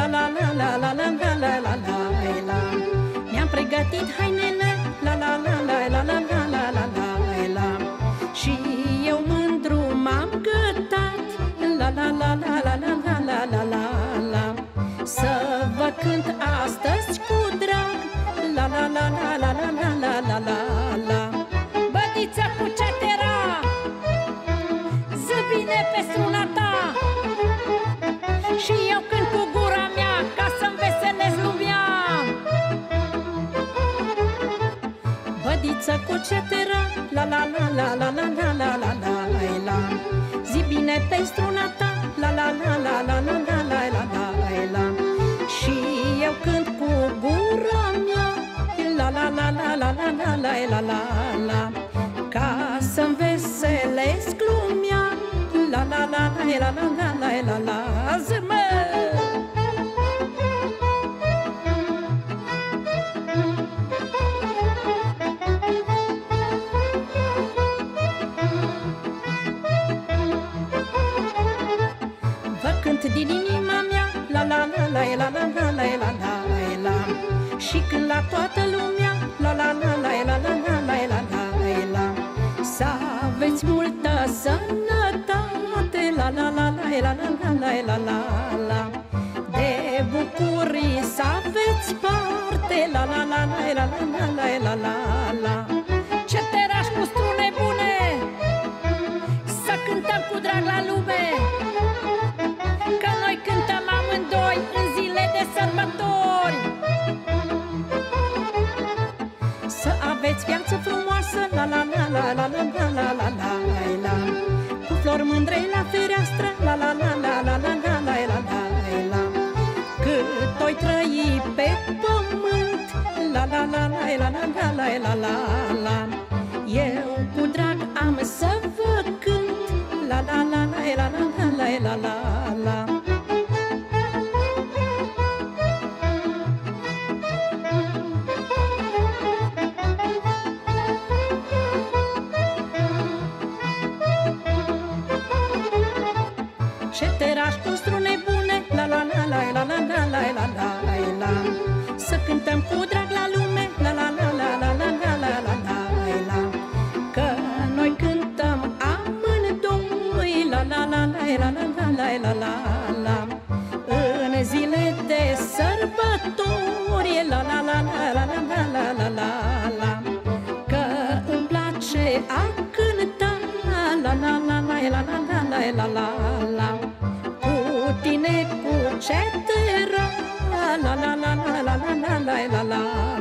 la la la la la la la la la la. Mi-am pregătit hainele, la la la la la la la la la la la. Și eu mândru m-am gătat, la la la la la la la la la la la. Să vă cânt astăzi cu drag, la la la la la la la la la la la. Bădița cu cetera, zi bine pe struna ta, și eu cânt cu gura mea ca să-mi veselesc lumea. Bădiță cu cetera, la la la la la la la la la la la. Zi bine pe struna ta, la la la la la la la la la la la. Și eu cânt cu gura mea, la la la la la la la la la la la. Ca să-mi veselesc lumea, la la la la la la la la la la. Zi-mă! Vă cânt din inima mea, la la la la la la la la la la la. Și când la toată lumea, la la la la la la la la la la la. Să aveți multă sănătate, la la la la la la la la la la la. De bucurii să aveți parte, la la la la la la la la la la la. Ceterași cu strune bune, să cântăm cu drag la lume, că noi cântăm amândoi în zile de sărbători. Să aveți viață frumoasă, la la la la la la la la la la la. Cu flori mândre la fereastră, la la la la la la la la la la la. Cât oi trăi pe pământ, la la la la la la la la la la la. Eu cu drag am să vă cânt, la la la la la la la la la la. Ceterași cu strune bune, la la la la la la la la la la la. Să cântăm cu drag la lume, la la la la la la la la la la la. Că noi cântăm amândoi, la la la la la la la la la la la. În zile de sărbători, la la la la la la la la la la la. Că îmi place a cânta, la la la la la la la la la la la. Cu tine cu cetera, la la la la la la la la la la.